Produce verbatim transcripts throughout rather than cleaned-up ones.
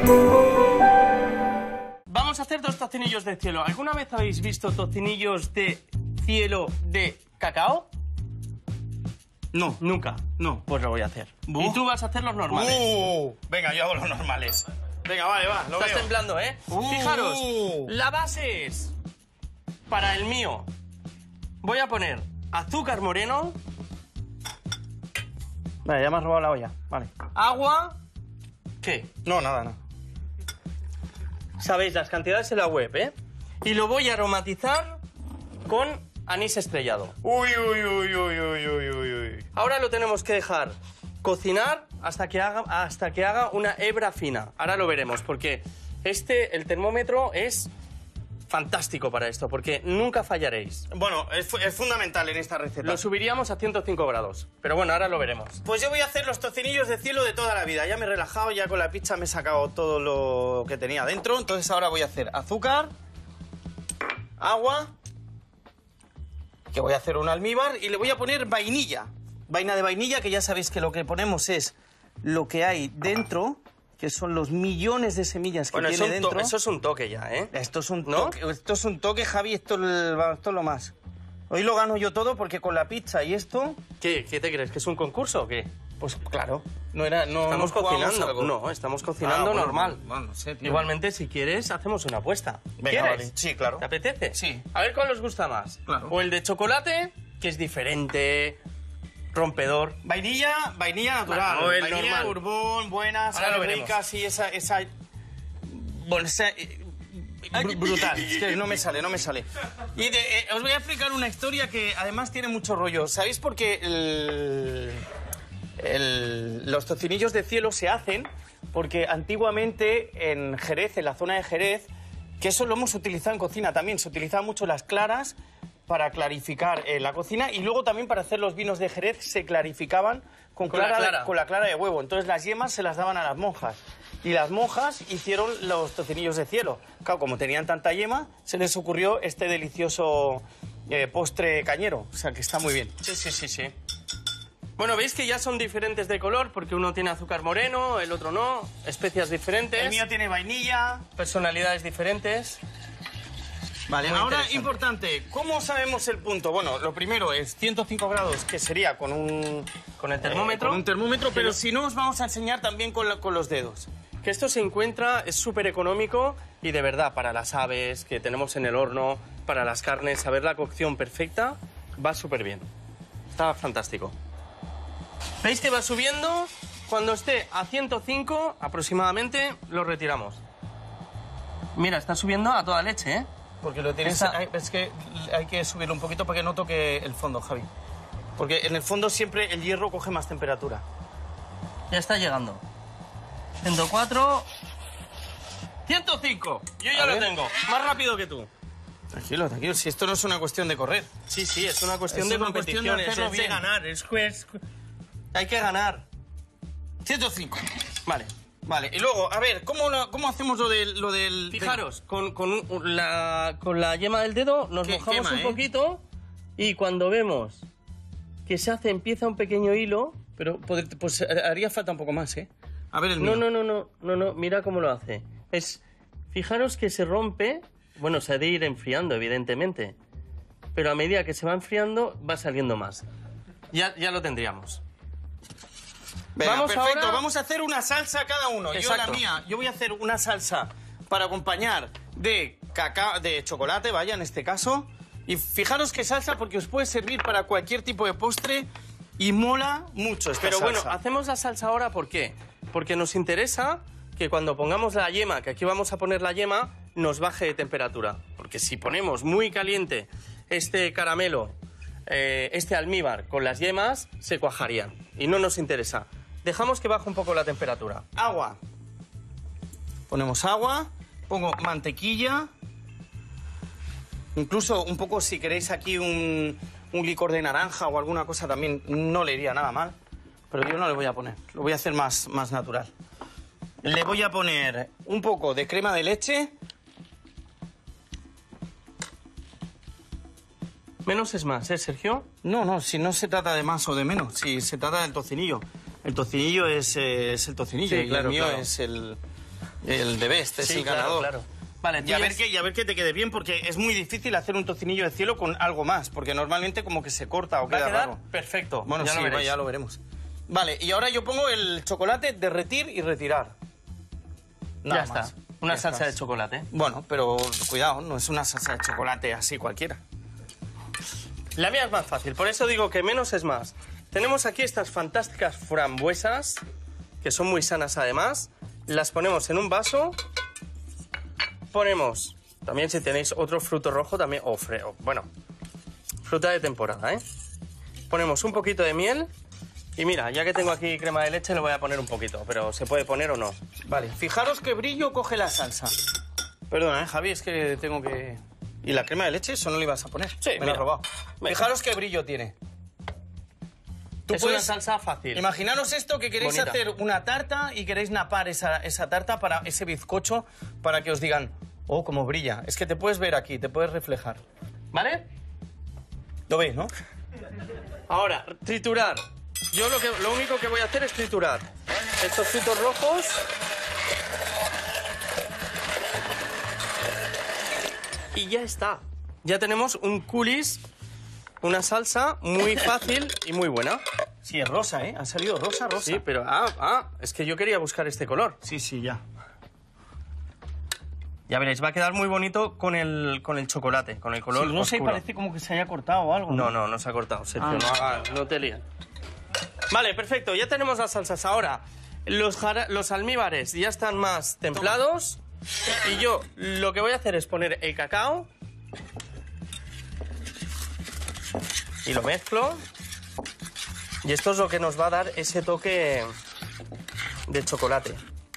Vamos a hacer dos tocinillos de cielo. ¿Alguna vez habéis visto tocinillos de cielo de cacao? No. Nunca. No. Pues lo voy a hacer. ¿Buh? Y tú vas a hacer los normales. Uh, venga, yo hago los normales. Venga, vale, va, lo Estás veo. temblando, ¿eh? Uh. Fijaros, la base es, para el mío, voy a poner azúcar moreno. Vale, ya me has robado la olla. Vale. Agua. ¿Qué? No, nada, no. Sabéis las cantidades en la web, ¿eh? Y lo voy a aromatizar con anís estrellado. Uy, uy, uy, uy, uy, uy, uy, uy. Ahora lo tenemos que dejar cocinar hasta que haga, hasta que haga una hebra fina. Ahora lo veremos, porque este, el termómetro es fantástico para esto, porque nunca fallaréis. Bueno, es, fu- es fundamental en esta receta. Lo subiríamos a ciento cinco grados, pero bueno, ahora lo veremos. Pues yo voy a hacer los tocinillos de cielo de toda la vida. Ya me he relajado, ya con la pizza me he sacado todo lo que tenía dentro. Entonces ahora voy a hacer azúcar, agua, que voy a hacer un almíbar, y le voy a poner vainilla. Vaina de vainilla, que ya sabéis que lo que ponemos es lo que hay dentro, que son los millones de semillas que Bueno, tiene eso, un to- dentro. eso es un toque ya, ¿eh? Esto es un ¿No? toque, esto es un toque, Javi, esto, es el- esto es lo más. Hoy lo gano yo todo porque con la pizza y esto, ¿Qué, ¿Qué te crees? ¿Que es un concurso o qué? pues claro, no era, no Estamos no jugábamos cocinando. algo. No, estamos cocinando Ah, bueno, normal. bueno, no sé, tío. Igualmente, si quieres, hacemos una apuesta. Venga, ¿Quieres? vale. Sí, claro. ¿Te apetece? Sí. A ver cuál os gusta más. Claro. O el de chocolate, que es diferente, rompedor. Vainilla, vainilla natural. Bueno, el vainilla, normal. bourbon, buena, Ahora lo sabe veremos. rica, sí, esa... esa... Bueno, esa... eh, br- brutal. Es que no me sale, no me sale. Y de- eh, os voy a explicar una historia que además tiene mucho rollo. ¿Sabéis por qué el- el- los tocinillos de cielo se hacen? Porque antiguamente en Jerez, en la zona de Jerez, que eso lo hemos utilizado en cocina también, se utilizaban mucho las claras para clarificar eh, la cocina, y luego también para hacer los vinos de Jerez se clarificaban con, Con la clara, clara. con la clara de huevo. Entonces las yemas se las daban a las monjas. Y las monjas hicieron los tocinillos de cielo. Claro, como tenían tanta yema, se les ocurrió este delicioso eh, postre cañero. O sea, que está muy bien. Sí, sí, sí, sí. Bueno, veis que ya son diferentes de color, porque uno tiene azúcar moreno, el otro no, especias diferentes, El mío tiene vainilla. personalidades diferentes. Vale, Muy ahora interesante. importante, ¿cómo sabemos el punto? Bueno, lo primero es ciento cinco grados, que sería con un, Con el termómetro. eh, con un termómetro, pero Sí. si no os vamos a enseñar también con, la- con los dedos. Que esto se encuentra, es súper económico y de verdad, para las aves que tenemos en el horno, para las carnes, saber la cocción perfecta, va súper bien. Está fantástico. ¿Veis que va subiendo? Cuando esté a ciento cinco aproximadamente, lo retiramos. Mira, está subiendo a toda leche, ¿eh? Porque lo tienes, Esa- hay- es que hay que subirlo un poquito para que no toque el fondo, Javi. Porque en el fondo siempre el hierro coge más temperatura. Ya está llegando. ciento cuatro. ciento cinco. Yo ya A lo ver. tengo. Más rápido que tú. Tranquilo, tranquilo, si esto no es una cuestión de correr. Sí, sí, es una cuestión Es de una cuestión de competiciones. hacerlo es de bien. ganar. Es que es- Hay que ganar. ciento cinco. Vale. Vale, y luego, a ver, ¿cómo, lo- cómo hacemos lo del... Lo del Fijaros, con, con un- la, con la yema del dedo nos Que- mojamos quema, un ¿eh? poquito y cuando vemos que se hace, empieza un pequeño hilo... Pero poder- pues haría falta un poco más, ¿eh? A ver el No, mío. no, no, no, no, no, mira cómo lo hace. Es, fijaros que se rompe, bueno, se ha de ir enfriando, evidentemente, pero a medida que se va enfriando va saliendo más. Ya, ya lo tendríamos. Venga, Vamos perfecto, ahora- vamos a hacer una salsa cada uno. Yo Exacto. la mía, yo voy a hacer una salsa para acompañar de cacao, de chocolate, vaya, en este caso. Y fijaros qué salsa, porque os puede servir para cualquier tipo de postre y mola mucho esta Pero bueno, salsa. hacemos la salsa ahora, ¿por qué? Porque nos interesa que cuando pongamos la yema, que aquí vamos a poner la yema, nos baje de temperatura. Porque si ponemos muy caliente este caramelo, eh, este almíbar con las yemas, se cuajarían. Y no nos interesa. Dejamos que baje un poco la temperatura. Agua. Ponemos agua, pongo mantequilla. Incluso un poco, si queréis aquí un, un licor de naranja o alguna cosa también, no le iría nada mal. Pero yo no le voy a poner, lo voy a hacer más, más natural. Le voy a poner un poco de crema de leche. Menos es más, ¿eh, Sergio? No, no, si no se trata de más o de menos, si se trata del tocinillo. El tocinillo es, eh, es el tocinillo Sí, y claro, el mío claro. es el, El de Best es Sí, el claro, ganador. claro. Vale, tú Y a, ya ver es- que, y a ver que te quede bien, porque es muy difícil hacer un tocinillo de cielo con algo más, porque normalmente como que se corta o va a queda quedar raro. perfecto. Bueno, ya sí, lo va, veréis. ya lo veremos. Vale, y ahora yo pongo el chocolate, derretir y retirar. Nada Ya más. está. Una Ya salsa estás. de chocolate. Bueno, pero cuidado, no es una salsa de chocolate así cualquiera. La mía es más fácil, por eso digo que menos es más. Tenemos aquí estas fantásticas frambuesas, que son muy sanas además. Las ponemos en un vaso. Ponemos, también si tenéis otro fruto rojo, también, o fre- o, bueno, fruta de temporada, ¿eh? Ponemos un poquito de miel. Y mira, ya que tengo aquí crema de leche, le voy a poner un poquito, pero se puede poner o no. Vale, fijaros qué brillo coge la salsa. Perdona, ¿eh, Javi? Es que tengo que... ¿Y la crema de leche? Eso no le ibas a poner. Sí, me la mira. he robado. Venga. Fijaros qué brillo tiene. Tú Es puedes- una salsa fácil. Imaginaros esto, que queréis Bonita. hacer una tarta y queréis napar esa, esa tarta para ese bizcocho para que os digan, oh, cómo brilla. Es que te puedes ver aquí, te puedes reflejar. ¿Vale? ¿Lo veis, no? Ahora, triturar. Yo lo, que, lo único que voy a hacer es triturar estos frutos rojos. Y ya está. Ya tenemos un coulis, una salsa muy fácil y muy buena. Sí, es rosa, ¿eh? Ha salido rosa, rosa. Sí, pero ah, ah, es que yo quería buscar este color. sí, sí, ya. Ya veréis, va a quedar muy bonito con el, con el chocolate, con el color Sí, no sé, oscuro. parece como que se haya cortado o algo. No, no, no se ha cortado, Sergio, Ah, no, no. haga- no te líes. Vale, perfecto, ya tenemos las salsas. Ahora, los, jara- los almíbares ya están más templados. Y yo lo que voy a hacer es poner el cacao. Y lo mezclo. Y esto es lo que nos va a dar ese toque de chocolate.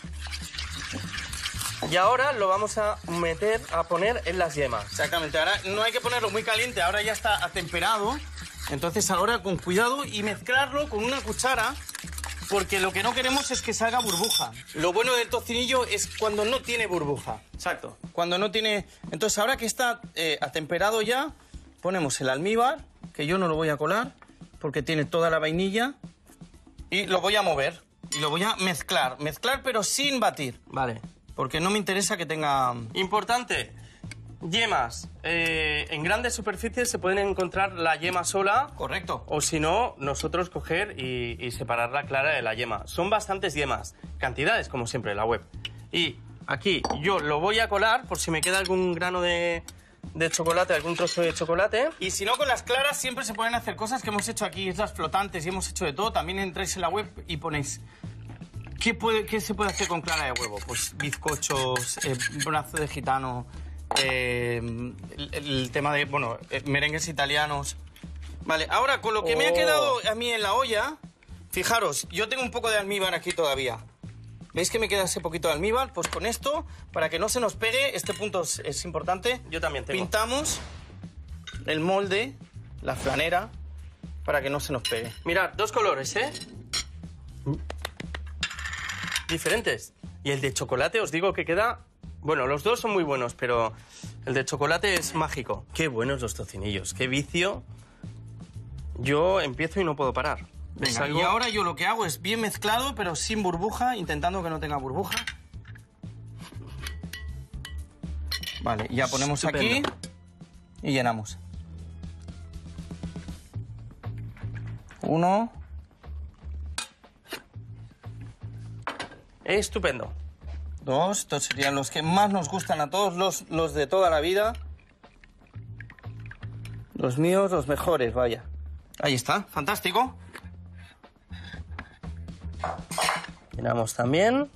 Y ahora lo vamos a meter, a poner en las yemas. Exactamente, ahora no hay que ponerlo muy caliente, ahora ya está atemperado. Entonces ahora con cuidado y mezclarlo con una cuchara, porque lo que no queremos es que salga burbuja. Lo bueno del tocinillo es cuando no tiene burbuja. Exacto. Cuando no tiene... Entonces ahora que está eh, atemperado ya, ponemos el almíbar, que yo no lo voy a colar, porque tiene toda la vainilla, y lo voy a mover. Y lo voy a mezclar, mezclar pero sin batir, Vale. porque no me interesa que tenga... Importante, yemas. Eh, en grandes superficies se pueden encontrar la yema sola. Correcto. O si no, nosotros coger y, y separar la clara de la yema. Son bastantes yemas, cantidades como siempre en la web. Y aquí yo lo voy a colar por si me queda algún grano de, de chocolate, algún trozo de chocolate. Y si no, con las claras siempre se pueden hacer cosas que hemos hecho aquí, islas flotantes, y hemos hecho de todo. También entráis en la web y ponéis... ¿Qué, puede, qué se puede hacer con clara de huevo? Pues bizcochos, eh, brazo de gitano, eh, el, el tema de, bueno, eh, merengues italianos. Vale, ahora con lo que me ha Oh. quedado a mí en la olla, fijaros, yo tengo un poco de almíbar aquí todavía. ¿Veis que me queda ese poquito de almíbar? Pues con esto, para que no se nos pegue, este punto es, es importante. Yo también tengo. Pintamos el molde, la flanera, para que no se nos pegue. Mirad, dos colores, ¿eh? Diferentes. Y el de chocolate os digo que queda... Bueno, los dos son muy buenos, pero el de chocolate es mágico. Qué buenos los tocinillos, qué vicio. Yo empiezo y no puedo parar. Es Venga, algo- y ahora yo lo que hago es bien mezclado, pero sin burbuja, intentando que no tenga burbuja. Vale, ya ponemos Estupendo. aquí y llenamos. Uno, Estupendo. dos, estos serían los que más nos gustan a todos, los, los de toda la vida. Los míos, los mejores, vaya. Ahí está, fantástico. Llenamos también.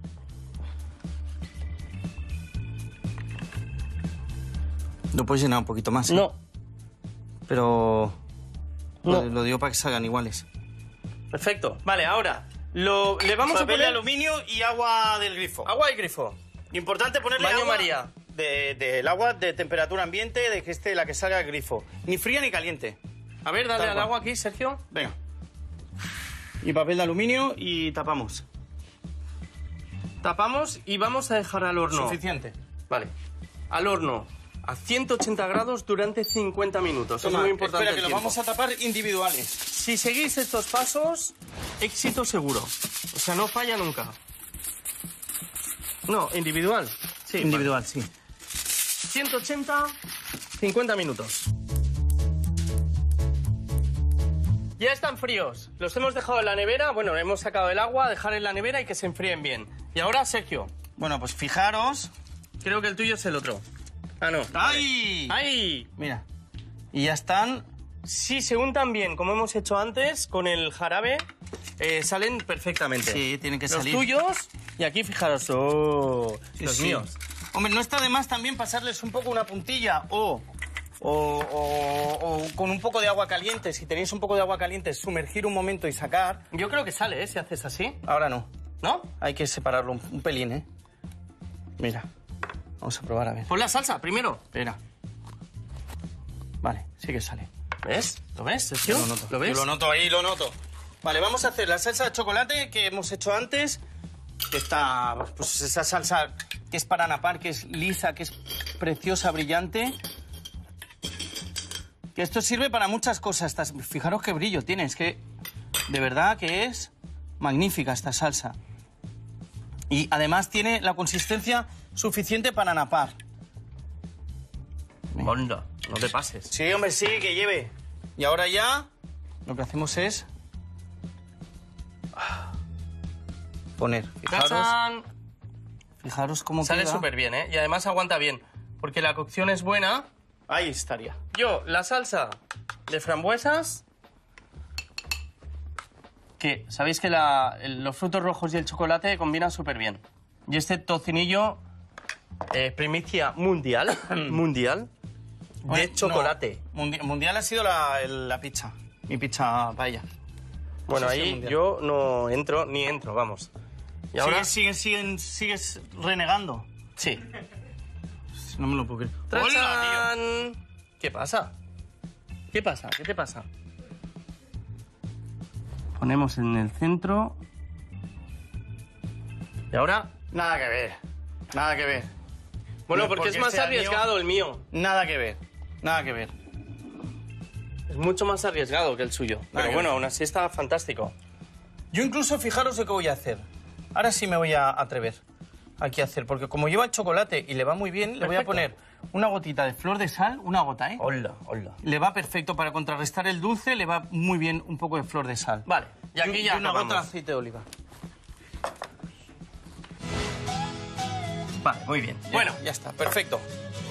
Lo puedes llenar un poquito más, ¿eh? No, Pero No. lo, lo digo para que salgan iguales. perfecto. Vale, ahora lo, le vamos a Papel de poner aluminio y agua del grifo. agua y grifo. Importante ponerle Baño agua María. de- del agua de temperatura ambiente, de que esté la que salga del grifo. Ni fría ni caliente. A ver, dale Tal al cual. agua aquí, Sergio. Venga. Y papel de aluminio y tapamos. Tapamos y vamos a dejar al horno. Suficiente. Vale. Al horno a ciento ochenta grados durante cincuenta minutos. Toma, es muy importante espera, el que los tiempo. vamos a tapar individuales. Si seguís estos pasos, éxito seguro. O sea, no falla nunca. No, individual. Sí, Individual, sí. ciento ochenta, cincuenta minutos. Ya están fríos. Los hemos dejado en la nevera. Bueno, hemos sacado el agua, dejar en la nevera y que se enfríen bien. Y ahora, Sergio. Bueno, pues fijaros. Creo que el tuyo es el otro. Ah, no. ¡Ay! ¡Ay! Mira. Y ya están. Si se untan bien, como hemos hecho antes, con el jarabe, eh, salen perfectamente. Sí, tienen que Los salir. tuyos, y aquí fijaros, oh, Sí, los sí. míos. Hombre, no está de más también pasarles un poco una puntilla o, o, o, o con un poco de agua caliente. Si tenéis un poco de agua caliente, sumergir un momento y sacar. Yo creo que sale, ¿eh? Si haces así. Ahora no. ¿No? Hay que separarlo un, un pelín, ¿eh? Mira. Vamos a probar a ver. Pon la salsa primero. Espera. Vale, sí que sale. ¿Ves? ¿Lo ves, Sergio? Yo lo noto. ¿Lo ves? Yo lo noto ahí, lo noto. Vale, vamos a hacer la salsa de chocolate que hemos hecho antes. Que está, pues esa salsa que es para napar, que es lisa, que es preciosa, brillante. Que esto sirve para muchas cosas. Estas, fijaros qué brillo tiene. Es que de verdad que es magnífica esta salsa. Y además tiene la consistencia suficiente para napar. Onda, no te pases. Sí, hombre, sí, que lleve. Y ahora ya lo que hacemos es poner. Fijaros, ¡Tachán! fijaros cómo Sale queda. súper bien, ¿eh? Y además aguanta bien, porque la cocción es buena. Ahí estaría. Yo, la salsa de frambuesas, que sabéis que la- el- los frutos rojos y el chocolate combinan súper bien. Y este tocinillo, eh, primicia mundial, mundial, de Bueno, chocolate. no, mundi- mundial ha sido la, el- la pizza. Mi pizza paella. Bueno, Ese ha sido ahí mundial. yo no entro, ni entro, vamos. Y ahora, ¿Sigues, sigues, sigues, sigues renegando? sí. No me lo puedo creer. ¡Hola, ¡Tachán! ¿Qué pasa? ¿Qué pasa? ¿Qué te pasa? Ponemos en el centro. Y ahora, tío! Nada que ver. Nada que ver. bueno, No, porque, porque es más sea arriesgado el mío. Nada que ver. Nada que ver. Es mucho más arriesgado que el suyo. Pero que bueno, ver. aún así está fantástico. Yo incluso, fijaros lo que voy a hacer. Ahora sí me voy a atrever aquí a hacer, porque como lleva el chocolate y le va muy bien, le voy a Perfecto. poner una gotita de flor de sal, una gota, ¿eh? Hola, hola. Le va perfecto para contrarrestar el dulce, le va muy bien un poco de flor de sal. Vale, y aquí Y- ya y una acabamos. gota de aceite de oliva. Vale, muy bien. Ya, Bueno, ya está, perfecto.